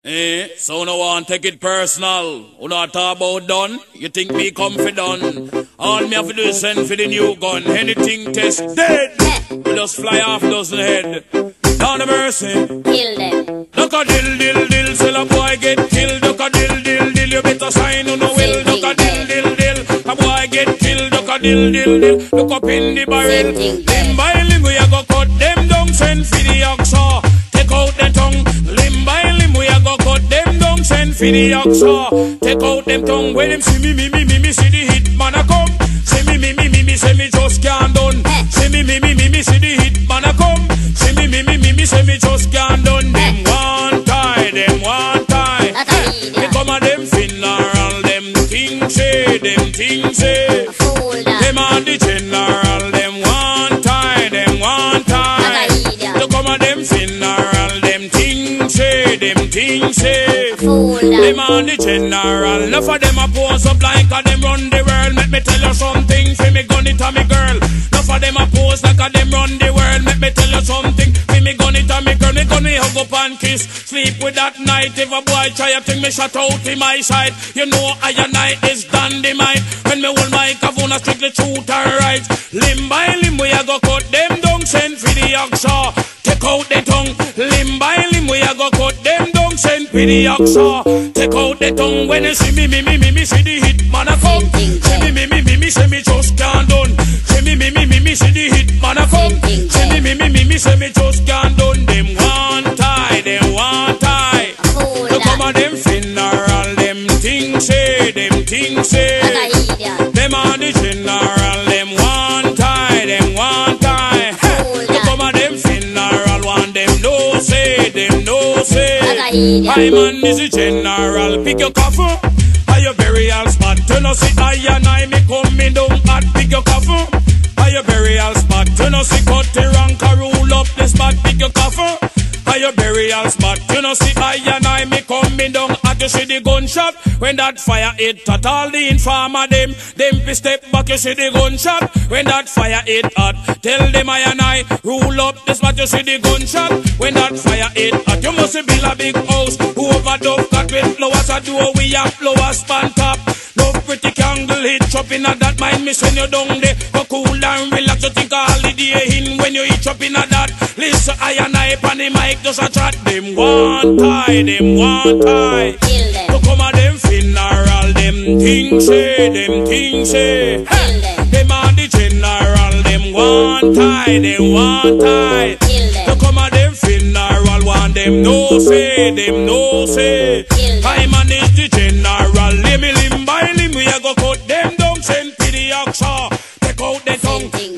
So no one take it personal. Who not talk about done? You think me comfy done? All me have to do is send for the new gun. Anything test dead. We just fly off dozen head. Down the mercy. Kill them. Duck a dill dill dill. Sell a boy get killed. Duck a dill dill dill. You better sign on the will. Duck a dill dill dill. A boy get killed. Duck a dill dill dill. Look up in the barrel. Limb by limb we a go cut them down. Send for the oxa. Take out the tongue. Limb by limb we a go cut them down. Send for the oxa. Take out them tongue. When them see me see the hit man a come. See me say me just can't done. See me see the hit man a come. See me say me just can't done. Them one tie, them one tie. They come a them funeral, them things say, them things say. Them are the general, them one tie, them one tie. They come a them funeral, them things say, them things say. Them are the general. Enough of them a pose up like a them run the world. Let me tell you something, for me gun it a me girl. Enough of them a pose like a them run the world. Let me tell you something, for me gun it a me girl. Me gun me hug up and kiss, sleep with that night. If a boy try a thing, me shut out in my side. You know I and I is dynamite. When me hold my kavuna strictly truth and right. Limb by limb we a go cut them down. Send for the oxa. Take out the tongue. Limb by limb we a go cut them down. Send for the oxa. Take out the tongue. When you see me see the hit man a come. See me say me just can't done. See me see the hit man a come. See me say me just can't done. Them one tie, them one tie. You come on them funeral, them things say, them things say. Them on the general, them one tie, them one tie. You come on them funeral, one them no say, them no say. I man is the general, pick your coffin. Your burial spot, you know see I and I me coming down at pick your coffin. Your burial spot, you know see cut the rank and rule up the spot, pick your coffin. Your burial spot, you know see I and I me coming down at you see the gunshot. When that fire hit at all the informer them fi step back, you see the gunshot. When that fire hit at, tell them I and I rule up the spot, you see the gunshot. When that fire hit at, you must build a big house. Whoever dove cut with flowers a door, we have flowers span top. No pretty candle hit up in a that mind me send you down there. Go cool and relax, you think a holiday in when you hit up in a that. Listen I and I pan the mic just a chat. Them one tie, them one tie. To come a them funeral, them things say, them things say. Them are the general, them one tie, them one tie. To come a them funeral, one them no say, them no say. I manage the general, limb by limb we a go cut them down, send for the oxa. Take out the tongue.